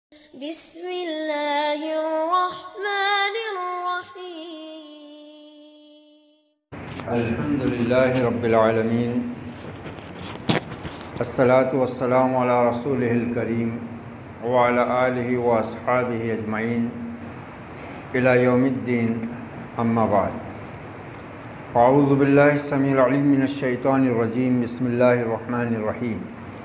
بسم اللہ الرحمن الرحیم الحمد للہ رب العالمین الصلاۃ والسلام علی رسولہ الکریم وعلی آلہ واصحابہ اجمعین الی یوم الدین اما بعد اعوذ باللہ السمیع العلیم من الشیطان الرجیم بسم اللہ الرحمن الرحیم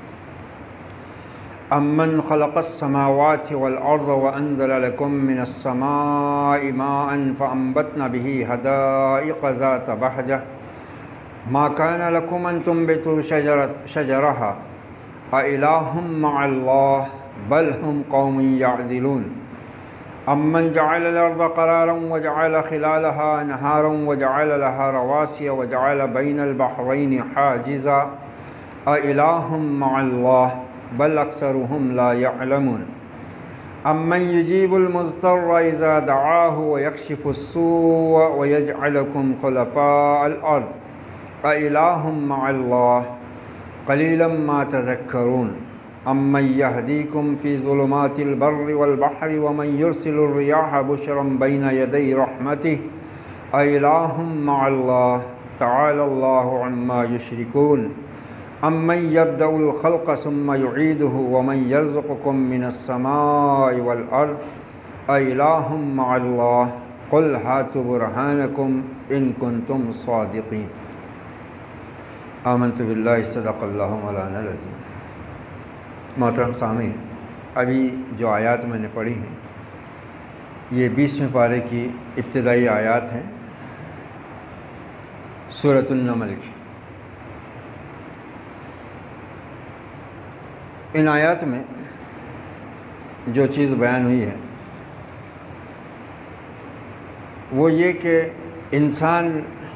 امن خلق السماوات والارض وانزل لكم من السماء ماء فانبتنا به حدائق ذات بهجة ما كان لكم ان تنبتوا شجرها أإله مع الله بل هم قوم يعدلون امن جعل الارض قرارا وجعل خلالها انهارا وجعل لها رواسي وجعل بين البحرين حاجزا أإله مع الله بل اکثرهم لا يعلمون امن يجيب المضطر اذا دعاه ويكشف السوء ويجعلكم خلفاء الارض أإله مع الله قليلا ما تذكرون امن يهديكم في ظلمات البر والبحر ومن يرسل الرياح بشرا بين يدي رحمته أإله مع الله تعالى الله عما يشركون امن يبدأ الخلق ثم يعيده ومن يرزقكم من السماء والارض أإله مع الله قل هاتوا برهانكم ان كنتم صادقين آمنت باللہ صدق اللہ مولانا العظیم۔ محترم سامعین، ابھی جو آیات میں نے پڑھی ہیں یہ 20ویں پارے کی ابتدائی آیات ہیں سورۃ النمل کی۔ ان آیات میں جو چیز بیان ہوئی ہے وہ یہ کہ انسان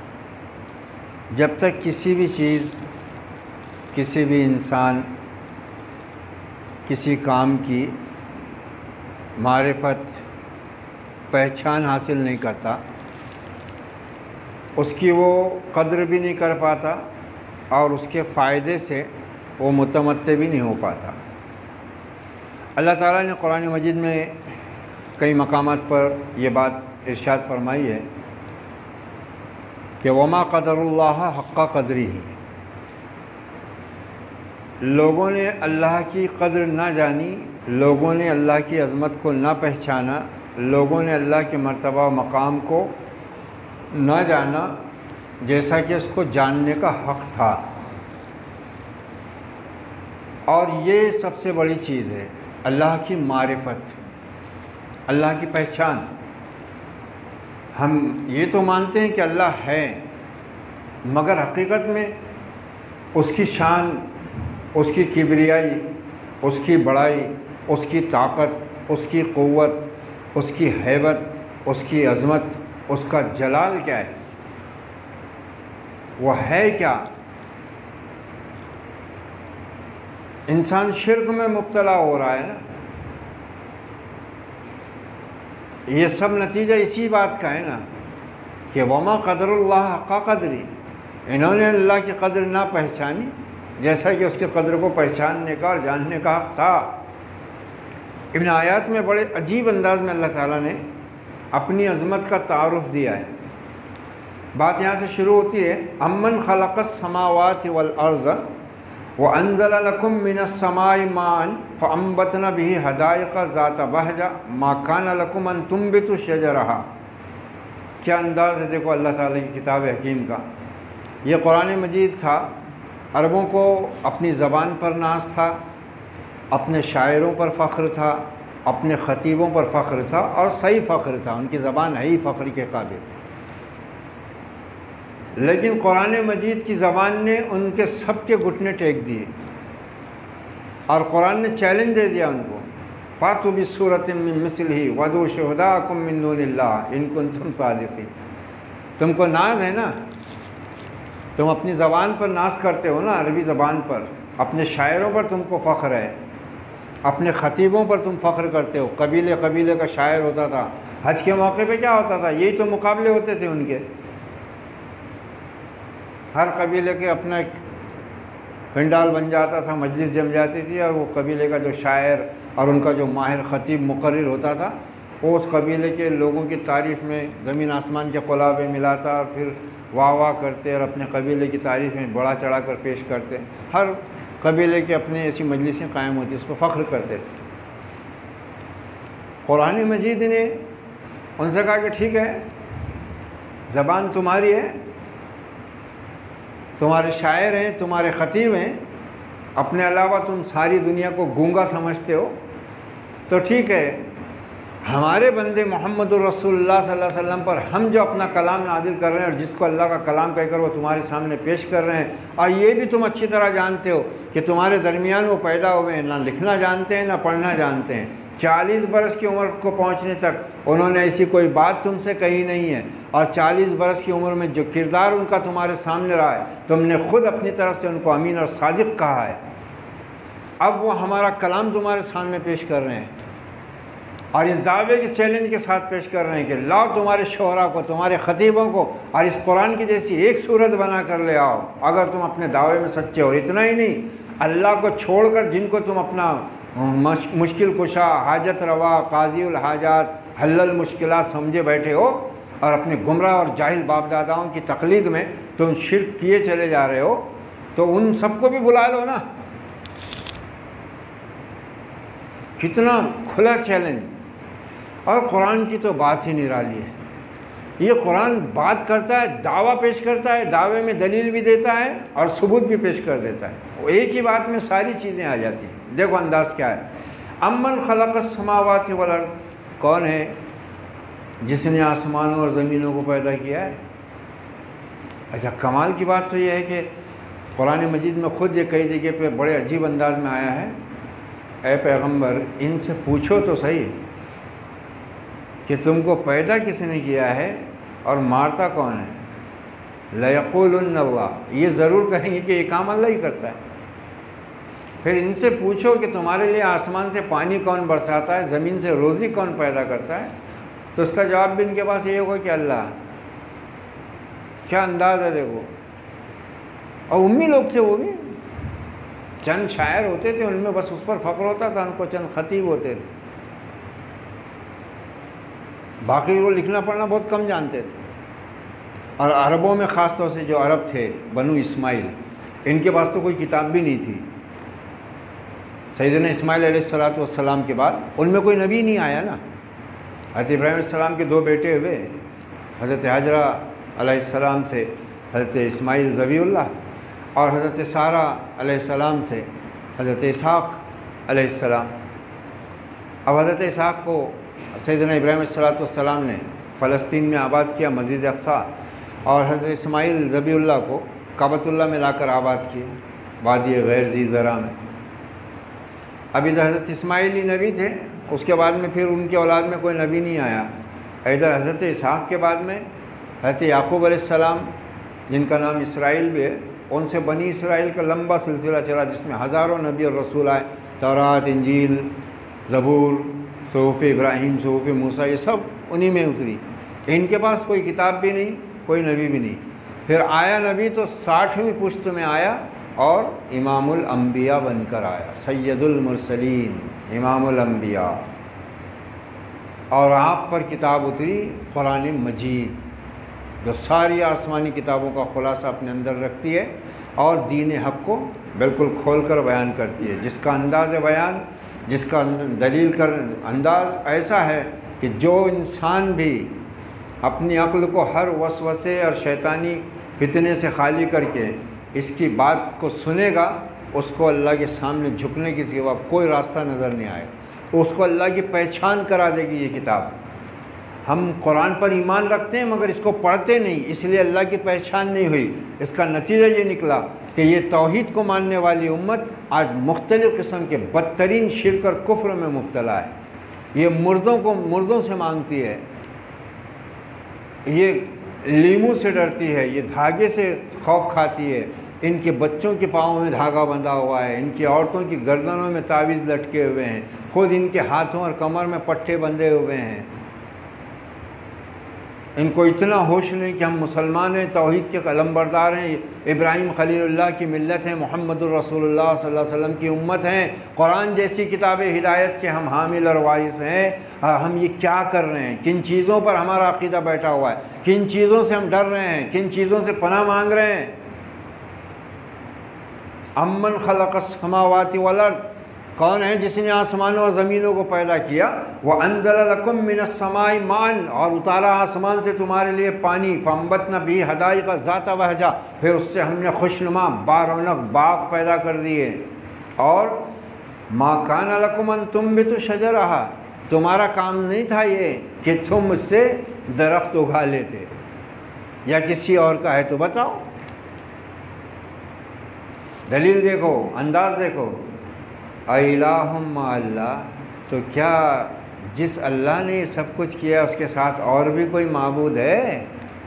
جب تک کسی بھی چیز، کسی بھی انسان کسی کام کی معرفت، پہچان حاصل نہیں کرتا، اس کی وہ قدر بھی نہیں کر پاتا اور اس کے فائدے سے وہ متمتع بھی نہیں ہو پاتا۔ اللہ تعالیٰ نے قرآن مجید میں کئی مقامات پر یہ بات ارشاد فرمائی ہے کہ وما قدر اللہ حق قدری ہی، لوگوں نے اللہ کی قدر نہ جانی، لوگوں نے اللہ کی عظمت کو نہ پہچانا، لوگوں نے اللہ کے مرتبہ و مقام کو نہ جانا جیسا کہ اس کو جاننے کا حق تھا۔ اور یہ سب سے بڑی چیز ہے، اللہ کی معرفت، اللہ کی پہچان۔ ہم یہ تو مانتے ہیں کہ اللہ ہے، مگر حقیقت میں اس کی شان، اس کی کبریائی، اس کی بڑائی، اس کی طاقت، اس کی قوت، اس کی ہیبت، اس کی عظمت، اس کا جلال کیا ہے، وہ ہے کیا؟ انسان شرک میں مبتلا ہو رہا ہے نا، یہ سب نتیجہ اسی بات کا ہے نا کہ وما قدر اللہ حق قدری، انہوں نے اللہ کی قدر نہ پہچانی جیسا کہ اس کی قدر کو پہچاننے کا اور جاننے کا حق تھا۔ ابن آیات میں بڑے عجیب انداز میں اللہ تعالیٰ نے اپنی عظمت کا تعارف دیا ہے۔ بات یہاں سے شروع ہوتی ہے امن خلق السماوات والارض وانزل لكم من السماء ماء فانبتنا به حدائق ذات بهجة ما كان لكم ان تنبتوا شجرها۔ کیا انداز ہے دیکھو اللہ تعالیٰ کی کتاب حکیم کا۔ یہ قرآن مجید تھا، عربوں کو اپنی زبان پر ناز تھا، اپنے شاعروں پر فخر تھا، اپنے خطیبوں پر فخر تھا، اور صحیح فخر تھا، ان کی زبان ہے ہی فخر کے قابل۔ لیکن قرآن مجید کی زبان نے ان کے سب کے گھٹنے ٹیک دیے، اور قرآن نے چیلنج دے دیا ان کو، فاتوا بسورۃ من مثلہ وادعوا شہداءکم من دون اللہ ان کنتم صادقین۔ تم کو ناز ہے نا، تم اپنی زبان پر ناز کرتے ہو نا، عربی زبان پر، اپنے شاعروں پر تم کو فخر ہے، اپنے خطیبوں پر تم فخر کرتے ہو۔ قبیلے قبیلے کا شاعر ہوتا تھا، حج کے موقع پہ کیا ہوتا تھا، یہی تو مقابلے ہوتے تھے ان کے، ہر قبیلے کے اپنا ایک پنڈال بن جاتا تھا، مجلس جم جاتی تھی، اور وہ قبیلے کا جو شاعر اور ان کا جو ماہر خطیب مقرر ہوتا تھا وہ اس قبیلے کے لوگوں کی تعریف میں زمین آسمان کے قلابے ملاتا اور پھر واہ واہ کرتے اور اپنے قبیلے کی تعریف میں بڑا چڑھا کر پیش کرتے. ہر قبیلے کے اپنے ایسی مجلسیں قائم ہوتی اس پہ فخر کرتے تھے. قرآن مجید نے ان سے کہا کہ ٹھیک ہے، زبان تمہاری ہے، تمہارے شاعر ہیں، تمہارے خطیب ہیں، اپنے علاوہ تم ساری دنیا کو گونگا سمجھتے ہو، تو ٹھیک ہے، ہمارے بندے محمد الرسول اللہ صلی اللہ علیہ وسلم پر ہم جو اپنا کلام نازل کر رہے ہیں اور جس کو اللہ کا کلام کہہ کر وہ تمہارے سامنے پیش کر رہے ہیں، اور یہ بھی تم اچھی طرح جانتے ہو کہ تمہارے درمیان وہ پیدا ہوئے ہیں، نہ لکھنا جانتے ہیں نہ پڑھنا جانتے ہیں، 40 برس کی عمر کو پہنچنے تک انہوں نے ایسی کوئی بات تم سے کہی نہیں ہے، اور 40 برس کی عمر میں جو کردار ان کا تمہارے سامنے رہا ہے تم نے خود اپنی طرف سے ان کو امین اور صادق کہا ہے. اب وہ ہمارا کلام تمہارے سامنے پیش کر رہے ہیں اور اس دعوے کے چیلنج کے ساتھ پیش کر رہے ہیں کہ لاؤ تمہارے شعراء کو، تمہارے خطیبوں کو، اور اس قرآن کی جیسی ایک صورت بنا کر لے آؤ اگر تم اپنے دعوے میں سچے ہو. اتنا ہی نہیں، اللہ کو چھوڑ کر جن کو تم اپنا مشکل کشا، حاجت روا، قاضی الحاجات، حل المشکلات سمجھے بیٹھے ہو، اور اپنے گمراہ اور جاہل باپ داداؤں کی تقلید میں تم شرک کیے چلے جا رہے ہو، تو ان سب کو بھی بلا لو نا. کتنا کھلا چیلنج. اور قرآن کی تو بات ہی نرالی ہے. یہ قرآن بات کرتا ہے، دعویٰ پیش کرتا ہے، دعوے میں دلیل بھی دیتا ہے اور ثبوت بھی پیش کر دیتا ہے. وہ ایک ہی بات میں ساری چیزیں آ جاتی ہیں. دیکھو انداز کیا ہے. امن خلق السماوات والارض، کون ہے جس نے آسمانوں اور زمینوں کو پیدا کیا ہے؟ اچھا، کمال کی بات تو یہ ہے کہ قرآن مجید میں خود یہ کئی جگہ پہ بڑے عجیب انداز میں آیا ہے، اے پیغمبر ان سے پوچھو تو صحیح کہ تم کو پیدا کس نے کیا ہے اور مارتا کون ہے؟ لَيَقُولُنَّ اللَّهُ، یہ ضرور کہیں گے کہ یہ کام اللہ ہی کرتا ہے. پھر ان سے پوچھو کہ تمہارے لیے آسمان سے پانی کون برساتا ہے، زمین سے روزی کون پیدا کرتا ہے، تو اس کا جواب بھی ان کے پاس یہ ہوگا کہ اللہ. کیا انداز ہے دیکھو. اور امی لوگ تھے، وہ بھی چند شاعر ہوتے تھے، ان میں بس اس پر فخر ہوتا تھا، ان کو چند خطیب ہوتے تھے، باقی وہ لکھنا پڑھنا بہت کم جانتے تھے. اور عربوں میں خاص طور سے جو عرب تھے بنو اسماعیل، ان کے پاس تو کوئی کتاب بھی نہیں تھی. سیدنا اسماعیل علیہ السلام کے بعد ان میں کوئی نبی نہیں آیا نا. حضرت ابراہیم علیہ السلام کے 2 بیٹے ہوئے، حضرت حاجرہ علیہ السلام سے حضرت اسماعیل ذبیح اللہ، اور حضرت سارہ علیہ السلام سے حضرت اسحاق علیہ السلام. اب حضرت اسحاق کو سیدنا ابراہیم علیہ السلام نے فلسطین میں آباد کیا، مسجد اقصیٰ، اور حضرت اسماعیل ذبیح اللہ کو کعبۃ اللہ میں لا کر آباد کیے، وادی غیر ذی زرع میں. اب ادھر حضرت اسماعیل ہی نبی تھے، اس کے بعد میں پھر ان کے اولاد میں کوئی نبی نہیں آیا. ادھر حضرت اسحاق کے بعد میں حضرت یعقوب علیہ السلام، جن کا نام اسرائیل بھی ہے، ان سے بنی اسرائیل کا لمبا سلسلہ چلا جس میں ہزاروں نبی اور رسول آئے. تورات، انجیل، زبور، صحف ابراہیم، صحف موسیٰ، یہ سب انہی میں اتری. ان کے پاس کوئی کتاب بھی نہیں، کوئی نبی بھی نہیں. پھر آیا نبی تو 60ویں پشت میں آیا اور امام الانبیاء بن کر آیا، سید المرسلین، امام الانبیاء. اور آپ پر کتاب اتری قرآن مجید، جو ساری آسمانی کتابوں کا خلاصہ اپنے اندر رکھتی ہے اور دین حق کو بالکل کھول کر بیان کرتی ہے، جس کا انداز بیان، جس کا دلیل کر انداز ایسا ہے کہ جو انسان بھی اپنی عقل کو ہر وسوسے اور شیطانی فتنے سے خالی کر کے اس کی بات کو سنے گا، اس کو اللہ کے سامنے جھکنے کی سوا کوئی راستہ نظر نہیں آئے. اس کو اللہ کی پہچان کرا دے گی یہ کتاب. ہم قرآن پر ایمان رکھتے ہیں مگر اس کو پڑھتے نہیں، اس لیے اللہ کی پہچان نہیں ہوئی. اس کا نتیجہ یہ نکلا کہ یہ توحید کو ماننے والی امت آج مختلف قسم کے بدترین شرک اور کفر میں مبتلا ہے. یہ مردوں سے مانگتی ہے، یہ لیمو سے ڈرتی ہے، یہ دھاگے سے خوف کھاتی ہے، ان کے بچوں کے پاؤں میں دھاگا بندھا ہوا ہے، ان کی عورتوں کی گردنوں میں تعویذ لٹکے ہوئے ہیں، خود ان کے ہاتھوں اور کمر میں پٹھے بندھے ہوئے ہیں. ان کو اتنا ہوش نہیں کہ ہم مسلمان ہیں، توحید کے قلم بردار ہیں، ابراہیم خلیل اللہ کی ملت ہیں، محمد الرسول اللہ صلی اللہ علیہ وسلم کی امت ہیں، قرآن جیسی کتاب ہدایت کے ہم حامل اور وارث ہیں۔ ہم یہ کیا کر رہے ہیں؟ کن چیزوں پر ہمارا عقیدہ بیٹھا ہوا ہے؟ کن چیزوں سے ہم ڈر رہے ہیں؟ کن چیزوں سے پناہ مانگ رہے ہیں؟ امن خلق السماوات والارض، کون ہے جس نے آسمانوں اور زمینوں کو پیدا کیا؟ وَأَنزَلَ لَكُم مِّنَ السَّمَاءِ مَاءً، اور اتارا آسمان سے تمہارے لیے پانی، فَأَنبَتْنَا بِهِ حَدَائِقَ ذَاتَ بَهْجَةٍ، پھر اس سے ہم نے خوشنما بارونق باغ پیدا کر دیے۔ اور مَا كَانَ لَكُمْ أَن تُنبِتُوا شَجَرَهَا، تمہارا کام نہیں تھا یہ کہ تم اس سے درخت اگا لیتے، یا کسی اور کا ہے تو بتاؤ۔ دلیل دیکھو، انداز دیکھو۔ اِلٰہٌ مع اللہ، تو کیا جس اللہ نے یہ سب کچھ کیا اس کے ساتھ اور بھی کوئی معبود ہے؟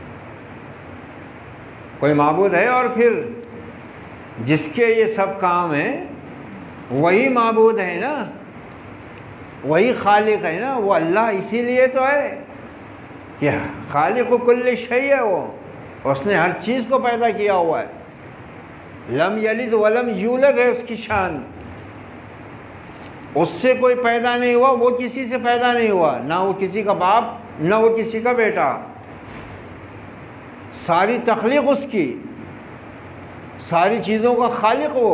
کوئی معبود ہے؟ اور پھر جس کے یہ سب کام ہیں وہی معبود ہے نا، وہی خالق ہے نا، وہ اللہ اسی لیے تو ہے کہ خالق کل شیء ہے، وہ اس نے ہر چیز کو پیدا کیا ہوا ہے۔ لم یلد ولم یولد ہے اس کی شان، اس سے کوئی پیدا نہیں ہوا، وہ کسی سے پیدا نہیں ہوا، نہ وہ کسی کا باپ نہ وہ کسی کا بیٹا، ساری تخلیق اس کی، ساری چیزوں کا خالق وہ۔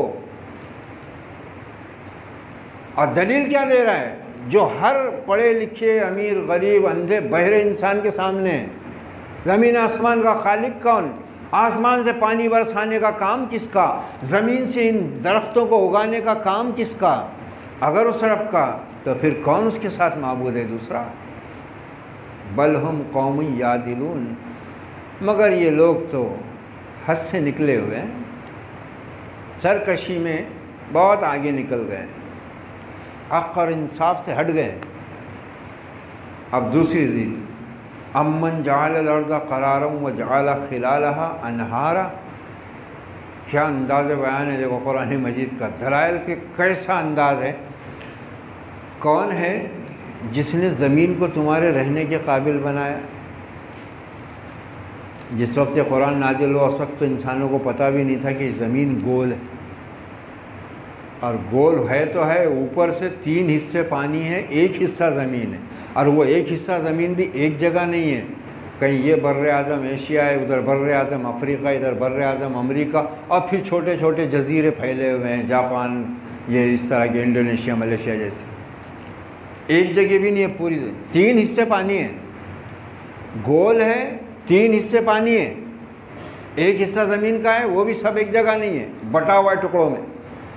اور دلیل کیا دے رہا ہے؟ جو ہر پڑھے لکھے امیر غریب اندھے بہرے انسان کے سامنے، زمین آسمان کا خالق کون؟ آسمان سے پانی برسانے کا کام کس کا؟ زمین سے ان درختوں کو اگانے کا کام کس کا؟ اگر اس رب کا، تو پھر کون اس کے ساتھ معبود ہے دوسرا؟ بل ہم قوم یعدلون، مگر یہ لوگ تو حد سے نکلے ہوئے ہیں، سرکشی میں بہت آگے نکل گئے، حق اور انصاف سے ہٹ گئے۔ اب دوسری دلیل، امن جعل الارض قرارا وجعل خلالها انہارا، کیا انداز بیان ہے دیکھو قرآن مجید کا، دلائل کے کیسا انداز ہے۔ کون ہے جس نے زمین کو تمہارے رہنے کے قابل بنایا؟ جس وقت یہ قرآن نازل ہوا اس وقت تو انسانوں کو پتہ بھی نہیں تھا کہ زمین گول ہے، اور گول ہے تو ہے، اوپر سے 3 حصے پانی ہے، ایک حصہ زمین ہے، اور وہ ایک حصہ زمین بھی ایک جگہ نہیں ہے، کہیں یہ بر اعظم ایشیا ہے، ادھر بر اعظم افریقہ، ادھر بر اعظم امریکہ، اور پھر چھوٹے چھوٹے جزیرے پھیلے ہوئے ہیں، جاپان، یہ اس طرح کے انڈونیشیا ملیشیا جیسے، ایک جگہ بھی نہیں ہے پوری، 3 حصے پانی ہے، گول ہے، 3 حصے پانی ہے، ایک حصہ زمین کا ہے، وہ بھی سب ایک جگہ نہیں ہے، بٹا ہوا ہے ٹکڑوں میں۔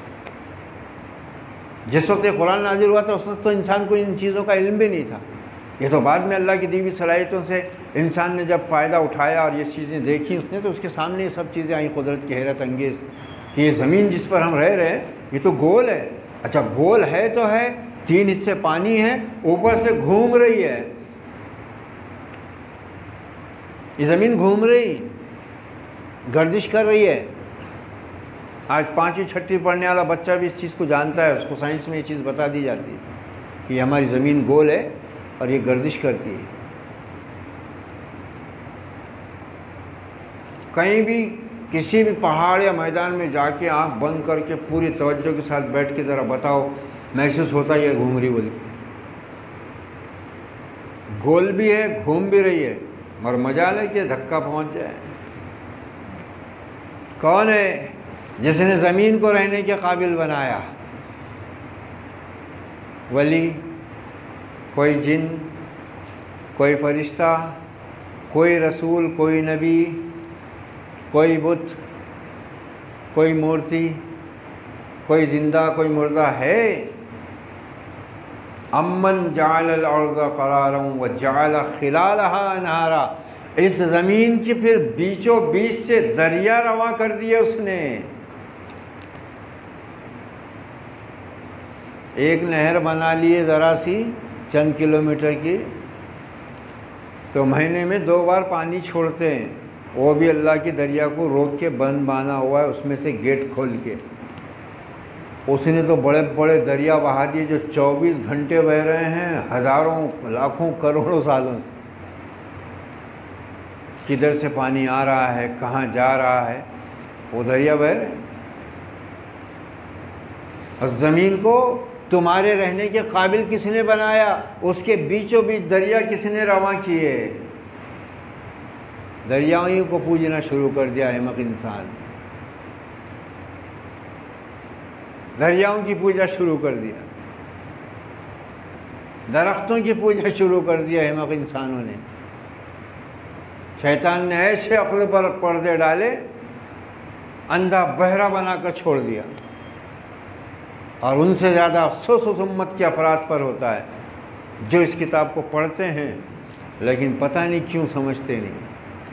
جس وقت یہ قرآن نازل ہوا تھا اس وقت تو انسان کو ان چیزوں کا علم بھی نہیں تھا، یہ تو بعد میں اللہ کی دی ہوئی صلاحیتوں سے انسان نے جب فائدہ اٹھایا اور یہ چیزیں دیکھی اس نے، تو اس کے سامنے یہ سب چیزیں آئیں قدرت کی حیرت انگیز، کہ یہ زمین جس پر ہم رہ رہے ہیں یہ تو گول ہے۔ اچھا گول ہے تو ہے، 3 حصے پانی ہے، اوپر سے گھوم رہی ہے، یہ زمین گھوم رہی، گردش کر رہی ہے۔ آج 5ویں 6ویں پڑھنے والا بچہ بھی اس چیز کو جانتا ہے، اس کو سائنس میں یہ چیز بتا دی جاتی ہے کہ یہ ہماری زمین گول ہے اور یہ گردش کرتی ہے۔ کہیں بھی کسی بھی پہاڑ یا میدان میں جا کے آنکھ بند کر کے پوری توجہ کے ساتھ بیٹھ کے ذرا بتاؤ، محسوس ہوتا ہے یہ گھوم رہی، بولی گول بھی ہے، گھوم بھی رہی ہے، اور مجال ہے کہ دھکا پہنچ جائے۔ کون ہے جس نے زمین کو رہنے کے قابل بنایا؟ ولی، کوئی جن، کوئی فرشتہ، کوئی رسول، کوئی نبی، کوئی بت، کوئی مورتی، کوئی زندہ کوئی مردہ ہے؟ امن جعل الارض قرارا وجعل خلالها انہارا، اس زمین کی پھر بیچوں بیچ سے دریا رواں کر دیے اس نے۔ ایک نہر بنا لیے ذرا سی چند کلومیٹر کی، تو مہینے میں 2 بار پانی چھوڑتے ہیں، وہ بھی اللہ کی دریا کو روک کے بند باندھا ہوا ہے، اس میں سے گیٹ کھول کے۔ اس نے تو بڑے بڑے دریا بہا دیے جو 24 گھنٹے بہ رہے ہیں، ہزاروں لاکھوں کروڑوں سالوں سے۔ کدھر سے پانی آ رہا ہے، کہاں جا رہا ہے، وہ دریا بہہ رہے ہیں۔ اور زمین کو تمہارے رہنے کے قابل کس نے بنایا؟ اس کے بیچوں بیچ دریا کس نے رواں کیے؟ دریاؤں کو پوجنا شروع کر دیا احمق انسان، دریاؤں کی پوجا شروع کر دیا، درختوں کی پوجا شروع کر دیا احمق انسانوں نے۔ شیطان نے ایسے عقل پر پردے ڈالے، اندھا بہرا بنا کر چھوڑ دیا۔ اور ان سے زیادہ افسوس اس امت کے افراد پر ہوتا ہے جو اس کتاب کو پڑھتے ہیں لیکن پتہ نہیں کیوں سمجھتے نہیں۔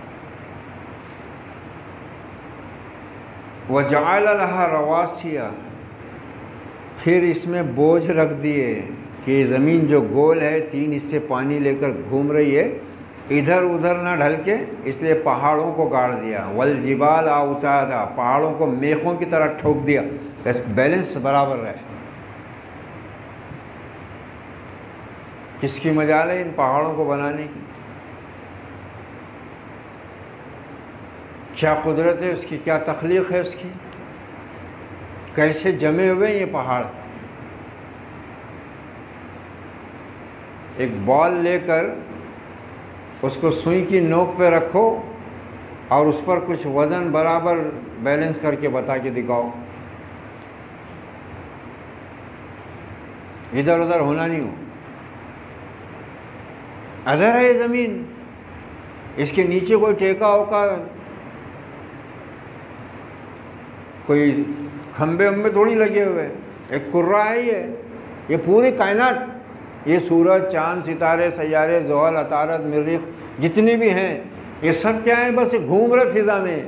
وَجَعَلَ لَهَا رَوَاسِيَ، پھر اس میں بوجھ رکھ دیے کہ یہ زمین جو گول ہے، 3 حصے پانی لے کر گھوم رہی ہے، ادھر ادھر نہ ڈھل کے، اس لیے پہاڑوں کو گاڑ دیا۔ وَالْجِبَالَ أَوْتَادًا، پہاڑوں کو میخوں کی طرح ٹھوک دیا، بس بیلنس برابر رہے۔ کس کی مجال ہے ان پہاڑوں کو بنانے کی؟ کیا قدرت ہے اس کی، کیا تخلیق ہے اس کی، کیسے جمے ہوئے یہ پہاڑ۔ ایک بال لے کر اس کو سوئی کی نوک پہ رکھو اور اس پر کچھ وزن برابر بیلنس کر کے بتا کے دکھاؤ، ادھر ادھر ہونا نہیں ہو۔ ادھر ہے یہ زمین، اس کے نیچے کوئی ٹیکا ہوگا، کوئی کھمبے ومبے تھوڑی لگے ہوئے، ایک کرہ ہے یہ پوری کائنات، یہ سورج، چاند، ستارے، سیارے، زحل، عطارد، مریخ جتنے بھی ہیں، یہ سب کیا ہیں؟ بس گھوم رہے فضا میں۔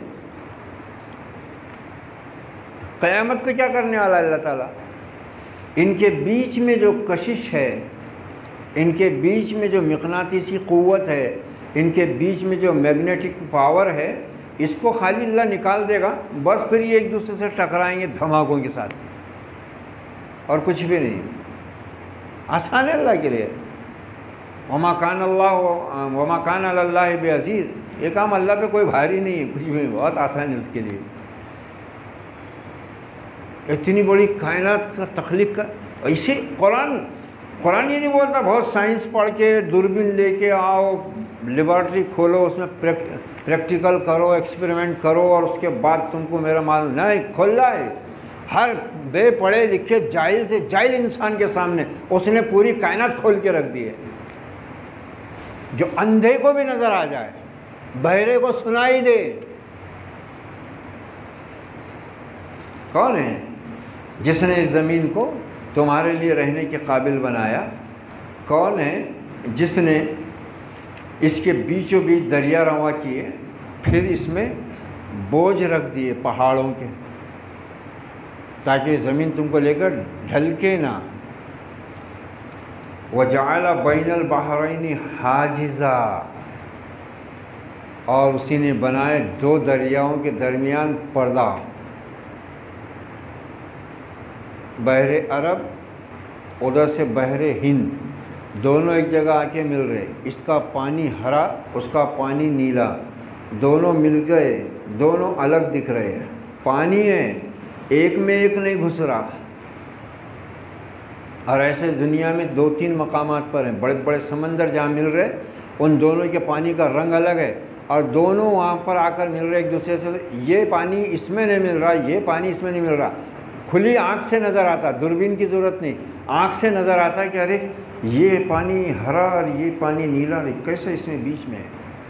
قیامت کو کیا کرنے والا اللہ تعالیٰ؟ ان کے بیچ میں جو کشش ہے، ان کے بیچ میں جو مقناطیسی قوت ہے، ان کے بیچ میں جو میگنیٹک پاور ہے، اس کو خالی اللہ نکال دے گا، بس پھر یہ ایک دوسرے سے ٹکرائیں گے دھماکوں کے ساتھ، اور کچھ بھی نہیں۔ آسان ہے اللہ کے لیے۔ وما کان علی اللہ بعزیز، یہ کام اللہ پہ کوئی بھاری نہیں ہے، کچھ بھی بہت آسان ہے اس کے لیے۔ اتنی بڑی کائنات کا تخلیق کا، ایسے قرآن یہ نہیں بولتا بہت سائنس پڑھ کے، دوربین لے کے آؤ، لیبارٹری کھولو، اس میں پریکٹیکل کرو، ایکسپیریمنٹ کرو، اور اس کے بعد تم کو میرا معلوم نہیں کھلا ہے۔ ہر بے پڑھے لکھے جاہل سے جاہل انسان کے سامنے اس نے پوری کائنات کھول کے رکھ دی ہے، جو اندھے کو بھی نظر آ جائے، بہرے کو سنائی دے۔ کون ہے جس نے اس زمین کو تمہارے لیے رہنے کے قابل بنایا؟ کون ہے جس نے اس کے بیچوں بیچ دریا رواں کیے، پھر اس میں بوجھ رکھ دیے پہاڑوں کے، تاکہ زمین تم کو لے کر ڈھل کے نہ۔ وَجَعَلَ بَيْنَ الْبَحْرَيْنِ حَاجِزًا، اور اسی نے بنائے 2 دریاؤں کے درمیان پردہ، بحر عرب ادھر سے بحر ہند، دونوں ایک جگہ آ کے مل رہے، اس کا پانی ہرا، اس کا پانی نیلا، دونوں مل گئے، دونوں الگ دکھ رہے ہیں، پانی ہے، ایک میں ایک نہیں گھس رہا۔ اور ایسے دنیا میں 2-3 مقامات پر ہیں، بڑے بڑے سمندر جہاں مل رہے، ان دونوں کے پانی کا رنگ الگ ہے، اور دونوں وہاں پر آ کر مل رہے ایک دوسرے سے، یہ پانی اس میں نہیں مل رہا، یہ پانی اس میں نہیں مل رہا۔ کھلی آنکھ سے نظر آتا، دوربین کی ضرورت نہیں، آنکھ سے نظر آتا کہ ارے یہ پانی ہرا اور یہ پانی نیلا، کیسے اس میں بیچ میں ہے۔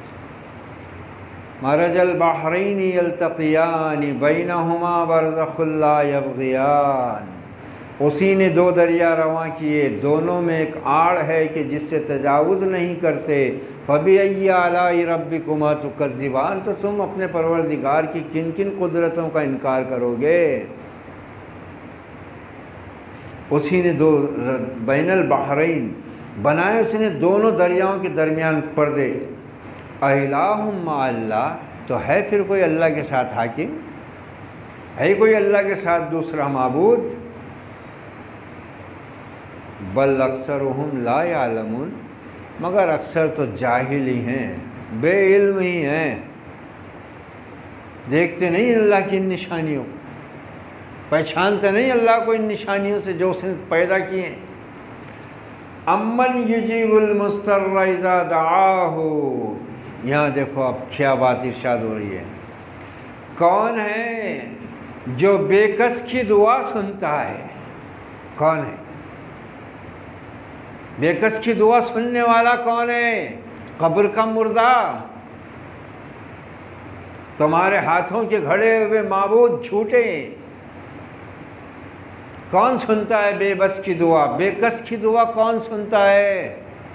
مرج البحرین یلتقیان بینہما برزخ لا یبغیان، اسی نے 2 دریا رواں کیے، دونوں میں ایک آڑ ہے کہ جس سے تجاوز نہیں کرتے۔ فَبِأَيِّ آلَاءِ رَبِّكُمَا تُكَذِّبَانِ، تو تم اپنے پروردگار کی کن کن قدرتوں کا انکار کرو گے۔ اسی نے 2 بین البحرین بنائے، اس نے دونوں دریاؤں کے درمیان پردے۔ اِلَٰهٌ مَّعَ اللَّهِ، تو ہے پھر کوئی اللہ کے ساتھ حاکم؟ ہے کوئی اللہ کے ساتھ دوسرا معبود؟ بل اکثرهم لا يعلمون، مگر اکثر تو جاہل ہی ہیں۔ بے علم ہی ہیں، دیکھتے نہیں اللہ کی ان نشانیوں، پہچانتے نہیں اللہ کو ان نشانیوں سے جو اس نے پیدا کیے ہیں۔ امن یجیب المضطر اذا دعاہ، یہاں دیکھو اب کیا بات ارشاد ہو رہی ہے، کون ہے جو بے کس کی دعا سنتا ہے؟ کون ہے بے کس کی دعا سننے والا؟ کون ہے؟ قبر کا مردہ، تمہارے ہاتھوں کے گھڑے ہوئے معبود جھوٹے، کون سنتا ہے بے بس کی دعا؟ بے کس کی دعا کون سنتا ہے؟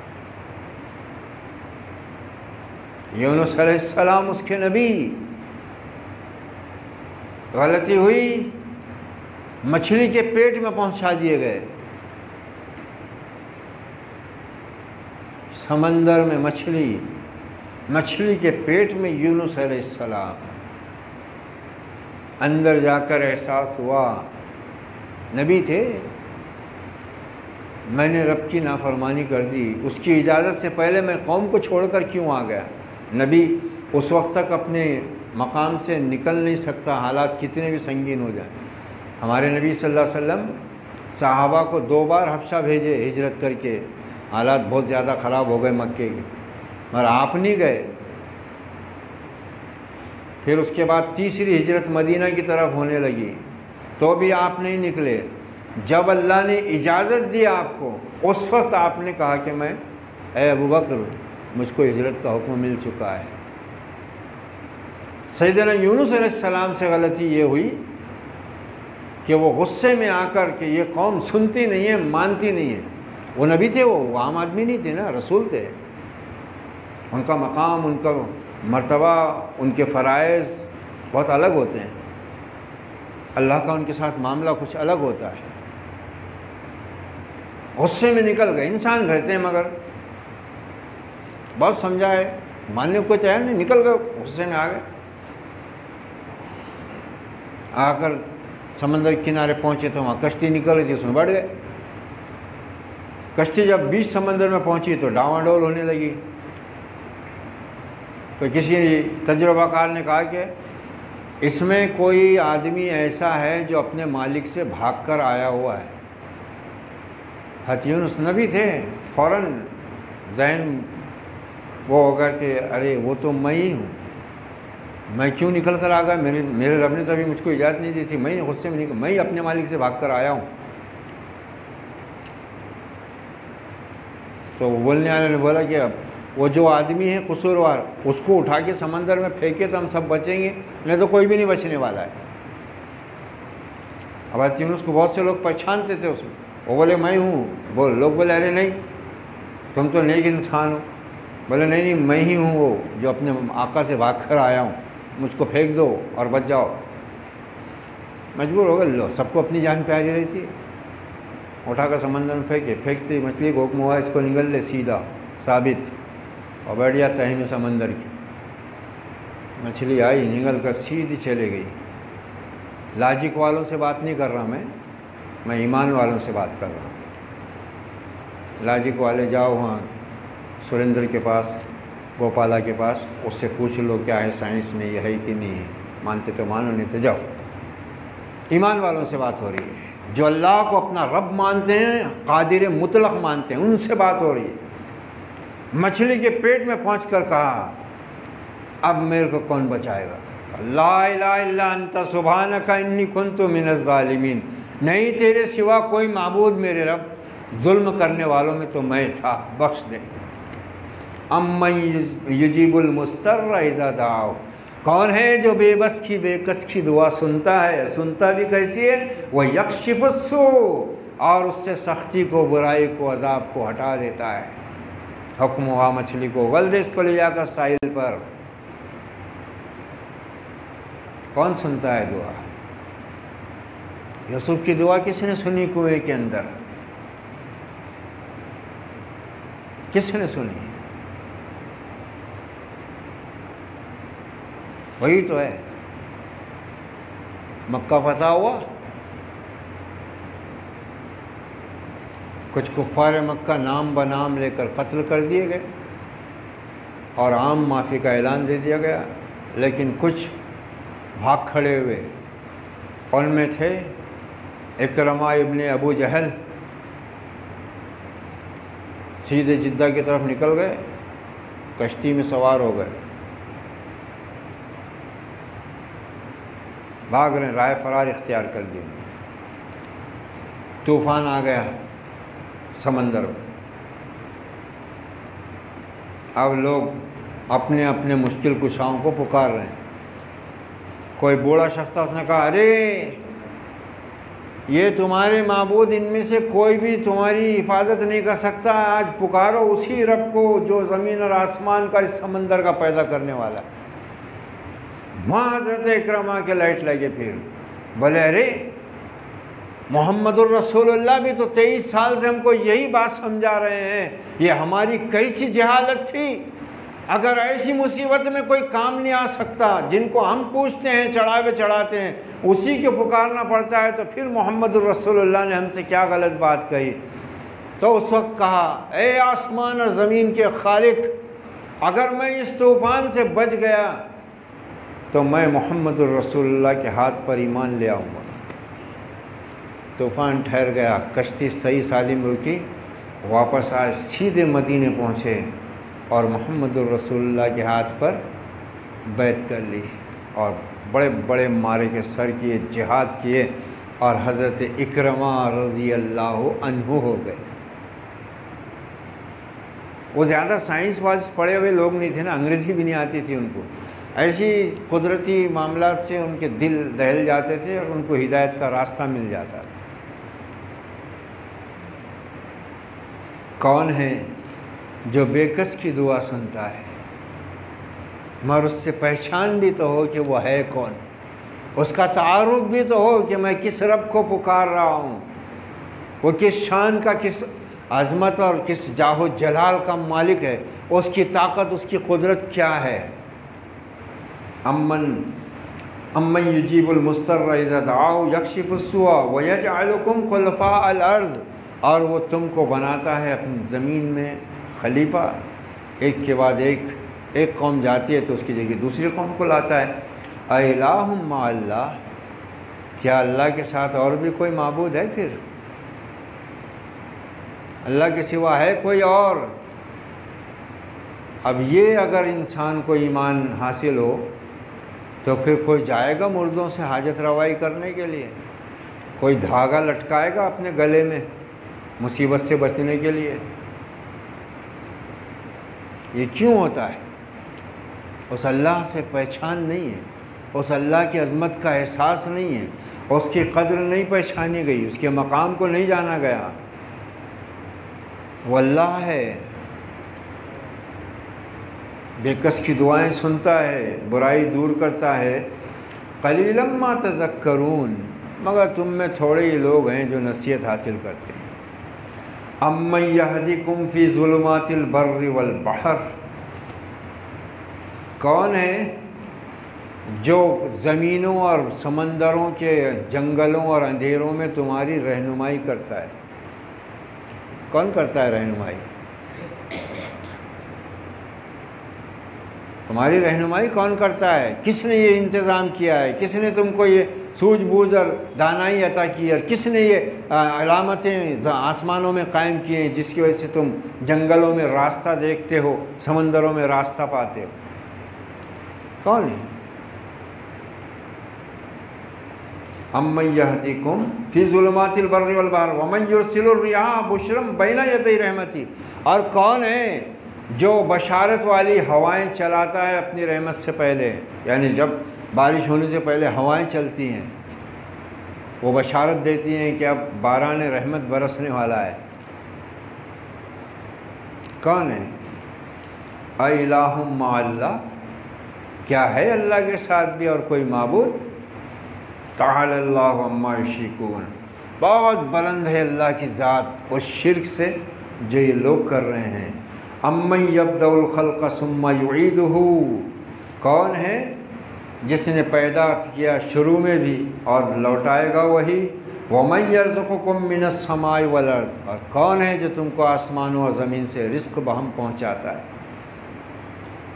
یونس علیہ السلام اس کے نبی، غلطی ہوئی، مچھلی کے پیٹ میں پہنچا دیے گئے، سمندر میں مچھلی کے پیٹ میں یونس علیہ السلام، اندر جا کر احساس ہوا نبی تھے، میں نے رب کی نافرمانی کر دی، اس کی اجازت سے پہلے میں قوم کو چھوڑ کر کیوں آ گیا؟ نبی اس وقت تک اپنے مقام سے نکل نہیں سکتا، حالات کتنے بھی سنگین ہو جائیں۔ ہمارے نبی صلی اللہ علیہ وسلم صحابہ کو 2 بار حبشہ بھیجے ہجرت کر کے، حالات بہت زیادہ خراب ہو گئے مکے کے، مگر آپ نہیں گئے۔ پھر اس کے بعد تیسری ہجرت مدینہ کی طرف ہونے لگی تو بھی آپ نہیں نکلے۔ جب اللہ نے اجازت دی آپ کو، اس وقت آپ نے کہا کہ میں اے ابوبکر، مجھ کو ہجرت کا حکم مل چکا ہے۔ سیدنا یونس علیہ السلام سے غلطی یہ ہوئی کہ وہ غصے میں آ کر کہ یہ قوم سنتی نہیں ہے، مانتی نہیں ہے۔ وہ نبی تھے، وہ عام آدمی نہیں تھے نا، رسول تھے، ان کا مقام، ان کا مرتبہ، ان کے فرائض بہت الگ ہوتے ہیں، اللہ کا ان کے ساتھ معاملہ کچھ الگ ہوتا ہے۔ غصے میں نکل گئے، انسان رہتے ہیں مگر بہت سمجھائے، ماننے کو تیار نہیں، نکل گئے، غصے میں آ گئے۔ آ کر سمندر کے کنارے پہنچے تو وہاں کشتی نکل رہی تھی، اس میں بڑھ گئے۔ کشتی جب بیچ سمندر میں پہنچی تو ڈاواڈول ہونے لگی۔ تو کسی تجربہ کار نے کہا کہ اس میں کوئی آدمی ایسا ہے جو اپنے مالک سے بھاگ کر آیا ہوا ہے۔ حضرت یونس نبی تھے، فوراً ذہن وہ ہوگا کہ ارے وہ تو میں ہی ہوں، میں کیوں نکل کر آ گیا؟ میرے رب نے تو ابھی مجھ کو اجازت نہیں دی تھی، میں غصے میں میں ہی اپنے مالک سے بھاگ کر آیا ہوں۔ تو بولنے والے نے بولا کہ اب وہ جو آدمی ہے قصوروار، اس کو اٹھا کے سمندر میں پھینکے تو ہم سب بچیں گے، نہیں تو کوئی بھی نہیں بچنے والا ہے۔ اب حضرت یونس کو بہت سے لوگ پہچانتے تھے، اس میں وہ بولے میں ہوں، لوگ بولے ارے نہیں تم تو نیک انسان ہو، بولے نہیں نہیں میں ہی ہوں وہ جو اپنے آقا سے بھاگ کر آیا ہوں، مجھ کو پھینک دو اور بچ جاؤ۔ مجبور ہو گئے، لو سب کو اپنی جان پیاری رہتی ہے، اٹھا کر سمندر میں پھینکتے مچھلی کو حکم ہوا اس کو نگل لے سیدھا ثابت، اور بیٹھ گیا تہہ میں سمندر کی۔ مچھلی آئی نگل کر سیدھی چلے گئی۔ لاجک والوں سے بات نہیں کر رہا میں ایمان والوں سے بات کر رہا ہوں۔ لاجک والے جاؤ وہاں سریندر کے پاس، گوپالا کے پاس، اس سے پوچھ لو کیا ہے سائنس میں یہ ہے کہ نہیں ہے، مانتے تو مانو نہیں تو جاؤ۔ ایمان والوں سے بات ہو رہی ہے، جو اللہ کو اپنا رب مانتے ہیں، قادر مطلق مانتے ہیں، ان سے بات ہو رہی ہے۔ مچھلی کے پیٹ میں پہنچ کر کہا اب میرے کو کون بچائے گا؟ لا الہ الا انت سبحانک انی کنت من الظالمین، نہیں تیرے سوا کوئی معبود میرے رب، ظلم کرنے والوں میں تو میں تھا، بخش دے۔ امن یجیب المضطر اذا دعاہ، کون ہے جو بے بس کی بے کس کی دعا سنتا ہے؟ سنتا بھی کیسی ہے؟ وہ یکشف السوء، اور اس سے سختی کو، برائی کو، عذاب کو ہٹا دیتا ہے۔ حکم ہوا مچھلی کو غل دے، اس کو لے جا کر ساحل پر۔ کون سنتا ہے دعا؟ یوسف کی دعا کس نے سنی کنویں کے اندر؟ کس نے سنی؟ وہی تو ہے۔ مکہ فتح ہوا، کچھ کفار مکہ نام بنام لے کر قتل کر دیے گئے، اور عام معافی کا اعلان دے دیا گیا، لیکن کچھ بھاگ کھڑے ہوئے۔ ان میں تھے اکرمہ ابن ابو جہل، سیدھے جدہ کی طرف نکل گئے، کشتی میں سوار ہو گئے، بھاگ رہے، راہ فرار اختیار کر لی۔ طوفان آ گیا سمندر میں۔ اب لوگ اپنے اپنے مشکل کشاؤں کو پکار رہے ہیں۔ کوئی بوڑھا شخص تھا، اس نے کہا ارے یہ تمہارے معبود ان میں سے کوئی بھی تمہاری حفاظت نہیں کر سکتا، آج پکارو اسی رب کو جو زمین اور آسمان کا اس سمندر کا پیدا کرنے والا ہے۔ وہاں حضرت اکرمہ کے لائٹ لگے، پھر بولے ارے محمد الرسول اللہ بھی تو 23 سال سے ہم کو یہی بات سمجھا رہے ہیں، یہ ہماری کیسی جہالت تھی، اگر ایسی مصیبت میں کوئی کام نہیں آ سکتا، جن کو ہم پوچھتے ہیں چڑھاوے چڑھاتے ہیں اسی کو پکارنا پڑتا ہے، تو پھر محمد الرسول اللہ نے ہم سے کیا غلط بات کہی۔ تو اس وقت کہا اے آسمان اور زمین کے خالق، اگر میں اس طوفان سے بچ گیا تو میں محمد الرسول اللہ کے ہاتھ پر ایمان لے آؤں گا۔ طوفان ٹھہر گیا، کشتی صحیح سالم رکی، واپس آئے، سیدھے مدینے پہنچے اور محمد الرسول اللہ کے ہاتھ پر بیعت کر لی، اور بڑے بڑے مارے کے سر کیے، جہاد کیے، اور حضرت اکرمہ رضی اللہ عنہ ہو گئے۔ وہ زیادہ سائنس واس پڑھے ہوئے لوگ نہیں تھے نا، انگریزی بھی نہیں آتی تھی ان کو، ایسی قدرتی معاملات سے ان کے دل دہل جاتے تھے اور ان کو ہدایت کا راستہ مل جاتا تھا۔ کون ہے جو بے کس کی دعا سنتا ہے، مگر اس سے پہچان بھی تو ہو کہ وہ ہے کون، اس کا تعارف بھی تو ہو کہ میں کس رب کو پکار رہا ہوں، وہ کس شان کا، کس عظمت اور کس جاہ و جلال کا مالک ہے، اس کی طاقت، اس کی قدرت کیا ہے۔ امن یجیب المضطر اذا دعاہ یکشف السوء ویجعلکم خلفاء الارض، اور وہ تم کو بناتا ہے اپنی زمین میں خلیفہ، ایک کے بعد ایک قوم جاتی ہے تو اس کی جگہ دوسری قوم کو لاتا ہے۔ اِلٰہٌ مع اللہ، کیا اللہ کے ساتھ اور بھی کوئی معبود ہے؟ پھر اللہ کے سوا ہے کوئی اور؟ اب یہ اگر انسان کو ایمان حاصل ہو تو پھر کوئی جائے گا مردوں سے حاجت روائی کرنے کے لیے، کوئی دھاگا لٹکائے گا اپنے گلے میں مصیبت سے بچنے کے لیے؟ یہ کیوں ہوتا ہے؟ اس اللہ سے پہچان نہیں ہے، اس اللہ کی عظمت کا احساس نہیں ہے، اس کی قدر نہیں پہچانی گئی، اس کے مقام کو نہیں جانا گیا۔ وہ اللہ ہے، بے کس کی دعائیں سنتا ہے، برائی دور کرتا ہے۔ قلیلا ما تذکرون، مگر تم میں تھوڑے ہی لوگ ہیں جو نصیحت حاصل کرتے ہیں۔ امن یہدیکم فی ظلمات البر والبحر، کون ہے جو زمینوں اور سمندروں کے جنگلوں اور اندھیروں میں تمہاری رہنمائی کرتا ہے؟ کون کرتا ہے رہنمائی؟ تمہاری رہنمائی کون کرتا ہے؟ کس نے یہ انتظام کیا ہے؟ کس نے تم کو یہ سوجھ بوجھ اور دانائی عطا کی، اور کس نے یہ علامتیں آسمانوں میں قائم کی ہیں جس کی وجہ سے تم جنگلوں میں راستہ دیکھتے ہو، سمندروں میں راستہ پاتے ہو؟ کون ہے؟ امن یہدیکم فی ظلمات البر والبحر ومن یرسل الریاح بشرا بین یدی رحمتہ، اور کون ہے جو بشارت والی ہوائیں چلاتا ہے اپنی رحمت سے پہلے، یعنی جب بارش ہونے سے پہلے ہوائیں چلتی ہیں وہ بشارت دیتی ہیں کہ اب باران رحمت برسنے والا ہے۔ کون ہے؟ اِلٰہٌ مع اللہ، کیا ہے اللہ کے ساتھ بھی اور کوئی معبود؟ تعالی اللہ عما یشرکون، بہت بلند ہے اللہ کی ذات اس شرک سے جو یہ لوگ کر رہے ہیں۔ امن یبدأ الخلق ثم یعیدہ، کون ہے جس نے پیدا کیا شروع میں بھی اور لوٹائے گا وہی۔ ومن یرزقکم من السماء والارض، اور کون ہے جو تم کو آسمانوں اور زمین سے رزق بہم پہنچاتا ہے۔